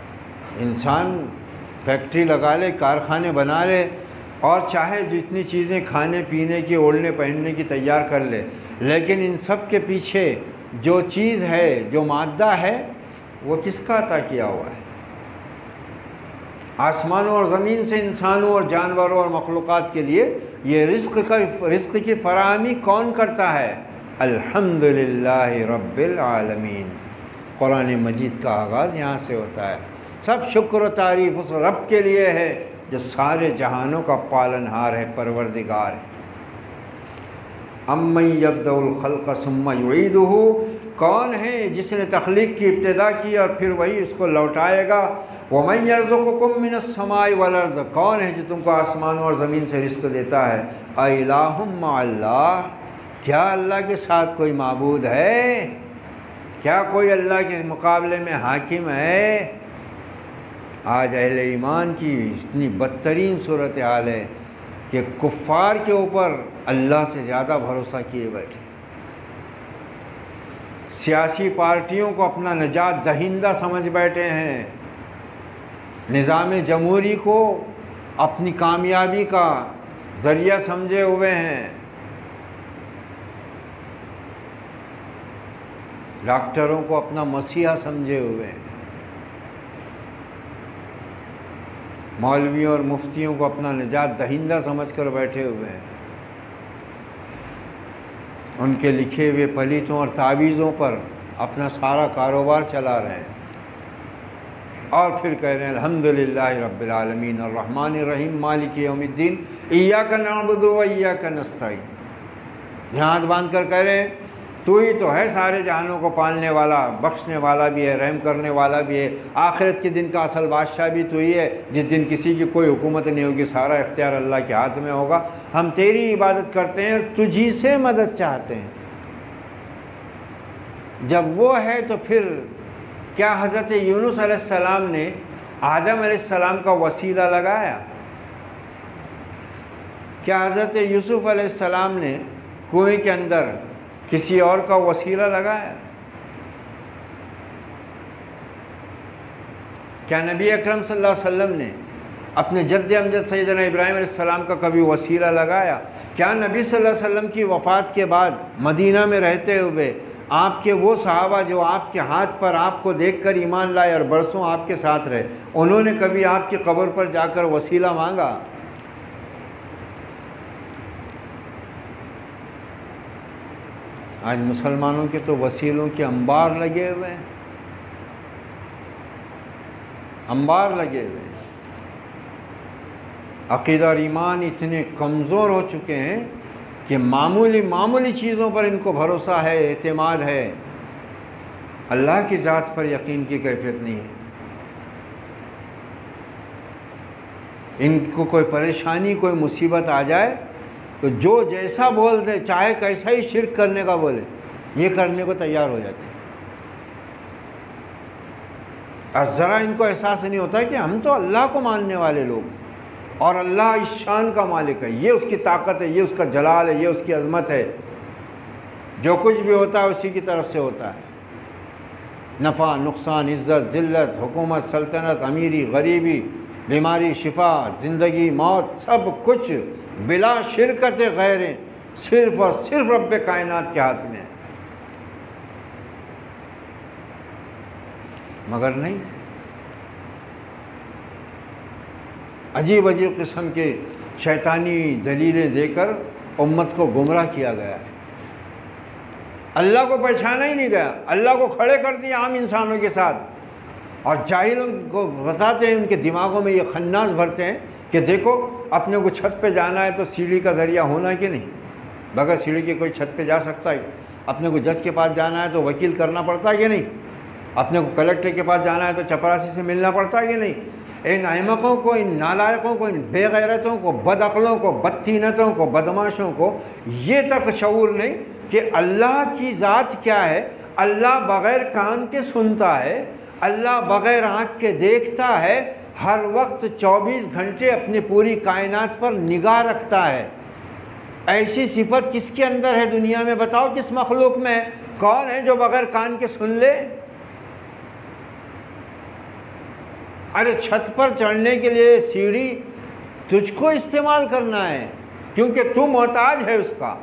انسان فیکٹری لگا لے، کارخانے بنا لے اور چاہے جتنی چیزیں کھانے پینے کی، اوڑھنے پہننے کی تیار کر لے، لیکن ان سب کے پیچھے جو چیز ہے، جو مادہ ہے، وہ کس کا عطا کیا ہوا ہے؟ آسمانوں اور زمین سے انسانوں اور جانوروں اور مخلوقات کے لیے یہ رزق کی فراہمی کون کرتا ہے؟ الحمدللہ رب العالمین۔ قرآن مجید کا آغاز یہاں سے ہوتا ہے۔ سب شکر و تعریف اس رب کے لیے ہے جو سارے جہانوں کا پالنہار ہے، پروردگار ہے۔ امن یبدأ الخلق ثم یعیدہ، کون ہے جس نے تخلیق کی ابتدا کی اور پھر وہی اس کو لوٹائے گا؟ ومن یرزقکم من السماء والارض، کون ہے جو تم کو آسمانوں اور زمین سے رزق دیتا ہے؟ اِلٰہٌ مع اللہ، کیا اللہ کے ساتھ کوئی معبود ہے؟ کیا کوئی اللہ کے مقابلے میں حاکم ہے؟ آج اہل ایمان کی اتنی بدترین صورتحال ہے کہ کفار کے اوپر اللہ سے زیادہ بھروسہ کیے بیٹھے، سیاسی پارٹیوں کو اپنا نجات دہندہ سمجھ بیٹھے ہیں، نظام جمہوری کو اپنی کامیابی کا ذریعہ سمجھے ہوئے ہیں، ڈاکٹروں کو اپنا مسیحا سمجھے ہوئے ہیں، مولویوں اور مفتیوں کو اپنا نجات دہندہ سمجھ کر بیٹھے ہوئے ہیں، ان کے لکھے ہوئے پلیتوں اور تعویذوں پر اپنا سارا کاروبار چلا رہے ہیں، اور پھر کہہ رہے ہیں الحمدللہ رب العالمین الرحمن الرحیم مالک یوم الدین ایاک نعبد و ایاک نستعین۔ ہاتھ باندھ کر کہہ رہے ہیں تو ہی تو ہے سارے جہانوں کو پالنے والا، بخشنے والا بھی ہے، رحم کرنے والا بھی ہے، آخرت کے دن کا اصل بادشاہ بھی تو ہی ہے، جس دن کسی کی کوئی حکومت نہیں ہوگی، سارا اختیار اللہ کے ہاتھ میں ہوگا، ہم تیری عبادت کرتے ہیں، تجھی سے مدد چاہتے ہیں۔ جب وہ ہے تو پھر کیا حضرت یونس علیہ السلام نے آدم علیہ السلام کا وسیلہ لگایا؟ کیا حضرت یوسف علیہ السلام نے کنویں کے اندر کسی اور کا وسیلہ لگایا؟ کیا نبی اکرم صلی اللہ علیہ وسلم نے اپنے جد امجد سیدنا ابراہیم علیہ السلام کا کبھی وسیلہ لگایا؟ کیا نبی صلی اللہ علیہ وسلم کی وفات کے بعد مدینہ میں رہتے ہوئے آپ کے وہ صحابہ جو آپ کے ہاتھ پر آپ کو دیکھ کر ایمان لائے اور برسوں آپ کے ساتھ رہے، انہوں نے کبھی آپ کی قبر پر جا کر وسیلہ مانگا؟ آج مسلمانوں کے تو وسیلوں کے انبار لگے ہوئے ہیں، انبار لگے ہوئے ہیں۔ عقیدہ اور ایمان اتنے کمزور ہو چکے ہیں کہ معمولی چیزوں پر ان کو بھروسہ ہے، اعتماد ہے، اللہ کی ذات پر یقین کی کیفیت نہیں ہے۔ ان کو کوئی پریشانی، کوئی مصیبت آ جائے تو جو جیسا بول دے، چاہے کیسا ہی شرک کرنے کا بولے، یہ کرنے کو تیار ہو جاتے ہیں۔ اور ذرا ان کو احساس نہیں ہوتا کہ ہم تو اللہ کو ماننے والے لوگ، اور اللہ اس شان کا مالک ہے، یہ اس کی طاقت ہے، یہ اس کا جلال ہے، یہ اس کی عظمت ہے، جو کچھ بھی ہوتا ہے اسی کی طرف سے ہوتا ہے، نفع نقصان، عزت ذلت، حکومت سلطنت، امیری غریبی، بیماری شفا، زندگی موت، سب کچھ بلا شرکت غیر، صرف اور صرف رب کائنات کے ہاتھ میں ہے۔ مگر نہیں، عجیب قسم کے شیطانی دلیلیں دے کر امت کو گمراہ کیا گیا ہے، اللہ کو پہچانا ہی نہیں گیا، اللہ کو کھڑے کر دیا عام انسانوں کے ساتھ، اور جاہلوں کو بتاتے ہیں، ان کے دماغوں میں یہ خناس بھرتے ہیں کہ دیکھو اپنے کو چھت پہ جانا ہے تو سیڑھی کا ذریعہ ہونا کہ نہیں، بغیر سیڑھی کے کوئی چھت پہ جا سکتا ہے؟ اپنے کو جج کے پاس جانا ہے تو وکیل کرنا پڑتا ہے کہ نہیں؟ اپنے کو کلکٹر کے پاس جانا ہے تو چپراسی سے ملنا پڑتا ہے کہ نہیں؟ ان احمقوں کو، ان نالائقوں کو، ان بے غیرتوں کو، بد عقلوں کو، بدتینتوں کو، بدماشوں کو یہ تک شعور نہیں کہ اللہ کی ذات کیا ہے۔ اللہ بغیر کان کے سنتا ہے، اللہ بغیر آنکھ کے دیکھتا ہے، ہر وقت 24 گھنٹے اپنی پوری کائنات پر نگاہ رکھتا ہے۔ ایسی صفت کس کے اندر ہے دنیا میں؟ بتاؤ کس مخلوق میں ہے؟ کون ہے جو بغیر کان کے سن لے؟ ارے چھت پر چڑھنے کے لیے سیڑھی تجھ کو استعمال کرنا ہے کیونکہ تو محتاج ہے اس کا۔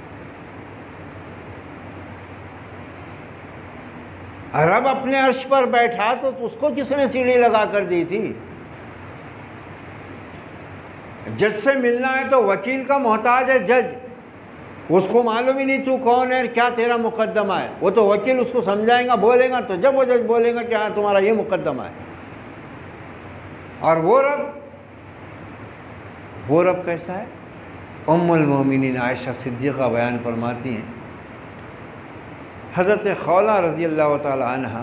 رب اپنے عرش پر بیٹھا تو اس کو کس نے سیڑھی لگا کر دی تھی؟ جج سے ملنا ہے تو وکیل کا محتاج ہے جج، اس کو معلوم ہی نہیں تو کون ہے، کیا تیرا مقدمہ ہے، وہ تو وکیل اس کو سمجھائیں گا، بولے گا تو جب وہ جج بولے گا کہ ہاں تمہارا یہ مقدمہ ہے۔ اور وہ رب کیسا ہے؟ ام المومنین عائشہ صدیقہ بیان فرماتی ہیں، حضرت خولہ رضی اللہ تعالی عنہ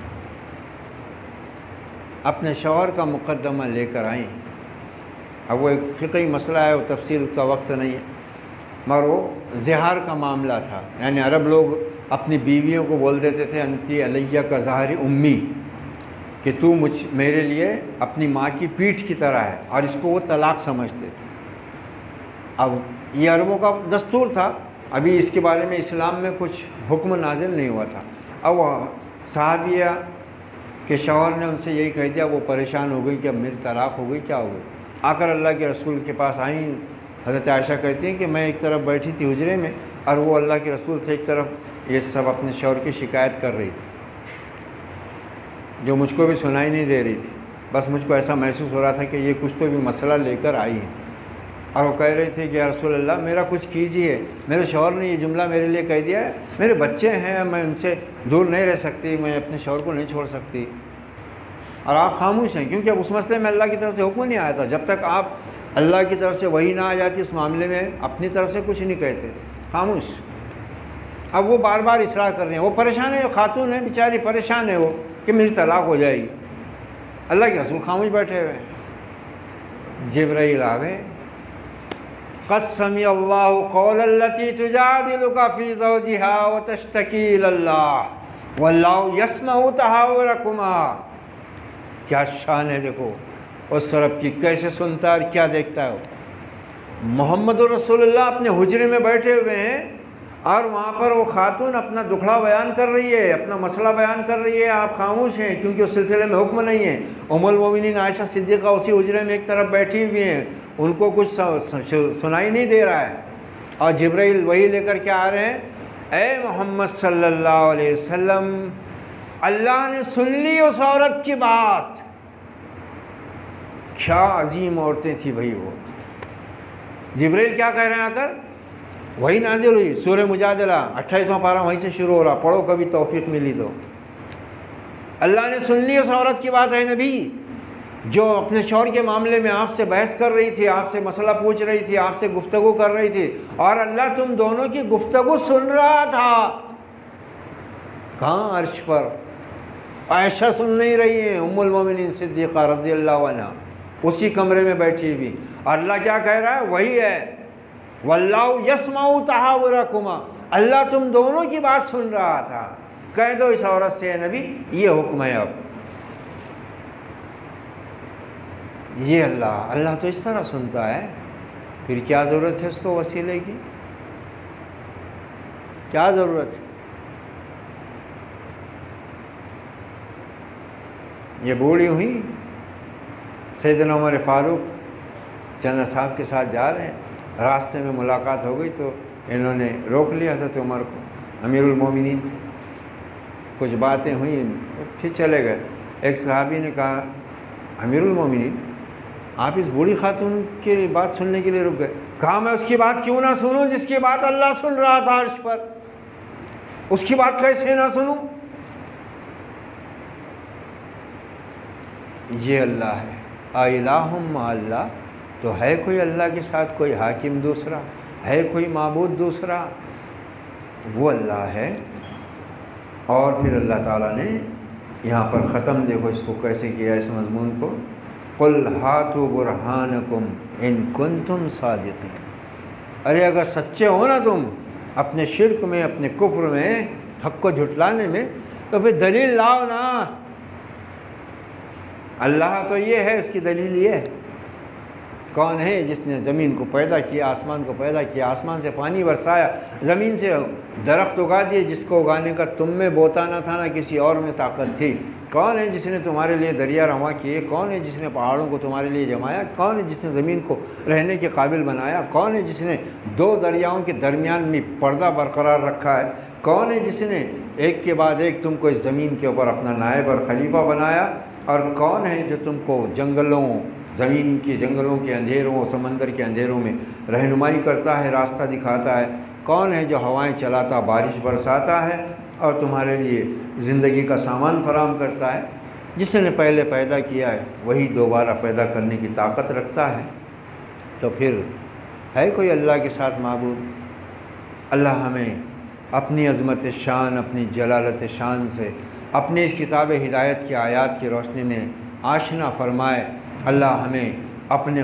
اپنے شوہر کا مقدمہ لے کر آئیں۔ اب وہ ایک فقہی مسئلہ ہے، وہ تفصیل کا وقت نہیں ہے، مگر وہ زہار کا معاملہ تھا، یعنی عرب لوگ اپنی بیویوں کو بول دیتے تھے انتی علیہ کا ظاہری امی، کہ تو میرے لیے اپنی ماں کی پیٹھ کی طرح ہے، اور اس کو وہ طلاق سمجھتے تھے۔ اب یہ عربوں کا دستور تھا، ابھی اس کے بارے میں اسلام میں کچھ حکم نازل نہیں ہوا تھا۔ اب وہ صحابیہ کے شوہر نے ان سے یہی کہہ دیا، وہ پریشان ہو گئی کہ اب میری طلاق ہو گئی، کیا ہو گئی؟ آ کر اللہ کے رسول کے پاس آئیں۔ حضرت عائشہ کہتی ہیں کہ میں ایک طرف بیٹھی تھی حجرے میں، اور وہ اللہ کے رسول سے ایک طرف یہ سب اپنے شوہر کی شکایت کر رہی تھی، جو مجھ کو بھی سنائی نہیں دے رہی تھی، بس مجھ کو ایسا محسوس ہو رہا تھا کہ یہ کچھ تو بھی مسئلہ لے کر آئی ہے۔ اور وہ کہہ رہی تھی کہ یا رسول اللہ میرا کچھ کیجیے، میرے شوہر نے یہ جملہ میرے لیے کہہ دیا ہے، میرے بچے ہیں، میں ان سے دور نہیں رہ سکتی، میں اپنے شوہر کو نہیں چھوڑ سکتی، اور آپ خاموش ہیں، کیونکہ اب اس مسئلے میں اللہ کی طرف سے حکم نہیں آیا تھا۔ جب تک آپ اللہ کی طرف سے وحی نہ آ جاتی اس معاملے میں اپنی طرف سے کچھ نہیں کہتے تھے، خاموش۔ اب وہ بار بار اصرار کر رہے ہیں، وہ پریشان ہے، خاتون ہے بیچاری، پریشان ہے وہ کہ میری طلاق ہو جائے گی۔ اللہ کے رسول خاموش بیٹھے ہوئے، جبرائیل آ گئے، قد سمع اللہ قول التی تجادلک فی زوجہا وتشتکی الی اللہ واللہ یسمع تحاورکما۔ کیا شان ہے، دیکھو اس رب کی، کیسے سنتا ہے اور کیا دیکھتا ہے۔ محمد رسول اللہ اپنے حجرے میں بیٹھے ہوئے ہیں، اور وہاں پر وہ خاتون اپنا دکھڑا بیان کر رہی ہے، اپنا مسئلہ بیان کر رہی ہے، آپ خاموش ہیں کیونکہ اس سلسلے میں حکم نہیں ہے۔ ام المومنین عائشہ صدیقہ اسی حجرے میں ایک طرف بیٹھی ہوئی ہیں، ان کو کچھ سنائی نہیں دے رہا ہے، اور جبرائیل وہی لے کر کے آ رہے ہیں، اے محمد صلی اللہ علیہ وسلم، اللہ نے سن لی اس عورت کی بات۔ کیا عظیم عورتیں تھیں بھائی وہ۔ جبرائیل کیا کہہ رہے ہیں آ کر؟ وہی نازل ہوئی، سورہ مجادلہ 28واں پارہ وہیں سے شروع ہو رہا، پڑھو کبھی توفیق ملی تو۔ اللہ نے سن لی اس عورت کی بات، ہے نبی، جو اپنے شوہر کے معاملے میں آپ سے بحث کر رہی تھی، آپ سے مسئلہ پوچھ رہی تھی، آپ سے گفتگو کر رہی تھی، اور اللہ تم دونوں کی گفتگو سن رہا تھا۔ کہاں؟ عرش پر۔ عائشہ سن نہیں رہی ہیں، ام المومنین صدیقہ رضی اللہ عنہ اسی کمرے میں بیٹھی ہوئی، اور اللہ کیا کہہ رہا ہے؟ وہی ہے، واللہ یسمع تحاورکما، اللہ تم دونوں کی بات سن رہا تھا۔ کہہ دو اس عورت سے، نبی یہ حکم ہے۔ اب یہ اللہ تو اس طرح سنتا ہے، پھر کیا ضرورت ہے اس کو وسیلے کی؟ کیا ضرورت ہے؟ یہ بوڑھی ہوئی، سیدنا عمر فاروق چند صاحب کے ساتھ جا رہے ہیں، راستے میں ملاقات ہو گئی تو انہوں نے روک لیا حضرت عمر کو، امیر المومنین تھے، کچھ باتیں ہوئیں پھر چلے گئے۔ ایک صحابی نے کہا امیر المومنین آپ اس بوڑھی خاتون کی بات سننے کے لیے رک گئے؟ کہا میں اس کی بات کیوں نہ سنوں جس کی بات اللہ سن رہا تھا عرش پر، اس کی بات کیسے نہ سنوں؟ یہ اللہ ہے، الہ مع اللہ، تو ہے کوئی اللہ کے ساتھ کوئی حاکم دوسرا، ہے کوئی معبود دوسرا؟ وہ اللہ ہے۔ اور پھر اللہ تعالیٰ نے یہاں پر ختم، دیکھو اس کو کیسے کیا اس مضمون کو، قُلْ هَاتُوا بُرْهَانَكُمْ إِن كُنتُمْ صَادِقِينَ۔ ارے اگر سچے ہو نا تم اپنے شرک میں، اپنے کفر میں، حق کو جھٹلانے میں، تو پھر دلیل لاؤ نا۔ اللہ تو یہ ہے، اس کی دلیل یہ ہے، کون ہے جس نے زمین کو پیدا کیا، آسمان کو پیدا کیا، آسمان سے پانی برسایا، زمین سے درخت اگا دیے جس کو اگانے کا تم میں بوتا نہ تھا نہ کسی اور میں طاقت تھی؟ کون ہے جس نے تمہارے لیے دریا رواں کیے؟ کون ہے جس نے پہاڑوں کو تمہارے لیے جمایا؟ کون ہے جس نے زمین کو رہنے کے قابل بنایا؟ کون ہے جس نے دو دریاؤں کے درمیان میں پردہ برقرار رکھا ہے؟ کون ہے جس نے ایک کے بعد ایک تم کو اس زمین کے اوپر اپنا نائب اور خلیفہ بنایا؟ اور کون ہے جو تم کو جنگلوں، زمین کے جنگلوں کے اندھیروں اور سمندر کے اندھیروں میں رہنمائی کرتا ہے، راستہ دکھاتا ہے؟ کون ہے جو ہوائیں چلاتا، بارش برساتا ہے اور تمہارے لیے زندگی کا سامان فراہم کرتا ہے؟ جس نے پہلے پیدا کیا ہے وہی دوبارہ پیدا کرنے کی طاقت رکھتا ہے۔ تو پھر ہے کوئی اللہ کے ساتھ معبود؟ اللہ ہمیں اپنی عظمت شان، اپنی جلالت شان سے اپنی اس کتاب ہدایت کی آیات کی روشنی میں آشنا فرمائے۔ اللہ ہمیں اپنی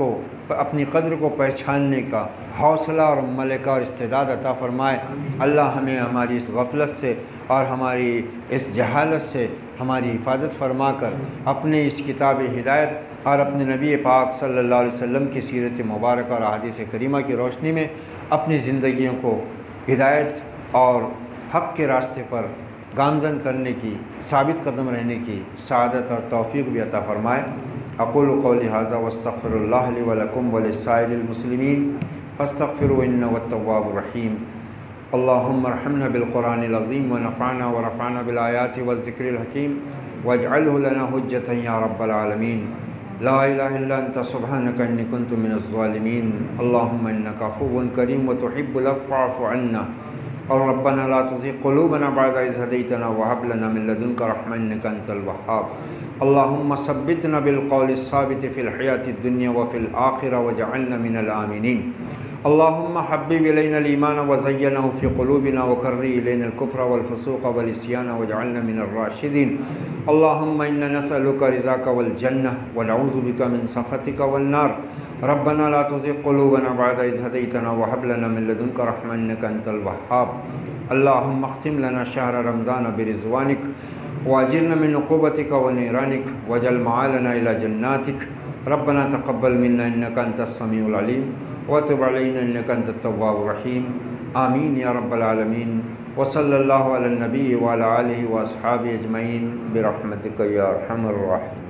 قدر کو پہچاننے کا حوصلہ اور ملکہ اور استعداد عطا فرمائے۔ اللہ ہمیں ہماری اس غفلت سے اور ہماری اس جہالت سے ہماری حفاظت فرما کر اپنے اس کتاب ہدایت اور اپنے نبی پاک صلی اللہ علیہ وسلم کی سیرت مبارکہ اور احادیث کریمہ کی روشنی میں اپنی زندگیوں کو ہدایت اور حق کے راستے پر گامزن کرنے کی، ثابت قدم رہنے کی سعادت اور توفیق بھی عطا فرمائے۔ اقول قولی ھذا واستغفر اللہ لی ولکم ولسائر المسلمین فاستغفروا انہ التواب الرحیم۔ اللہم ارحمنا بالقرآن العظیم ونفعنا ورفعنا بالآیات والذکر الحکیم واجعلہ لنا حجتا یا رب العالمین۔ لا الہ الا انت سبحانک انی کنت من الظالمین۔ اللہم انک عفو کریم وتحب العفو فاعف عنا۔ اور ربنا لا تزغ قلوبنا بعد إذ هديتنا وهب لنا من لدنك رحمة إنك أنت الوهاب۔ اللهم ثبتنا بالقول الثابت في الحياة الدنيا وفي الآخرة واجعلنا من الآمنين۔ اللهم حبب إلينا الإيمان وزينه في قلوبنا وكره إلينا الكفر والفسوق والعصيان واجعلنا من الراشدين۔ اللهم إنا نسألك رضاك والجنة ونعوذ بك من سخطك والنار۔ ربنا لا تزغ قلوبنا بعد إذ هديتنا وهب لنا من لدنك رحمة إنك أنت الوهاب۔ اللهم اختم لنا شهر رمضان برضوانك واجرنا من عقوبتك ونيرانك واجعل معالنا إلى جناتك۔ ربنا تقبل منا إنك أنت السميع العليم وتب علينا إنك أنت التواب الرحيم۔ آمين يا رب العالمين۔ وصلى الله على النبي وعلى آله وأصحابه أجمعين برحمتك يا أرحم الراحمين۔